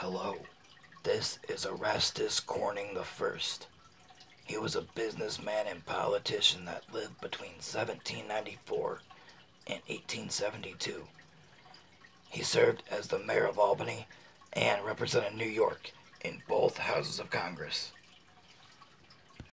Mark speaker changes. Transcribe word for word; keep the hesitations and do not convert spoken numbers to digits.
Speaker 1: Hello, this is Erastus Corning the First. He was a businessman and politician that lived between seventeen ninety-four and eighteen seventy-two. He served as the mayor of Albany and represented New York in both houses of Congress.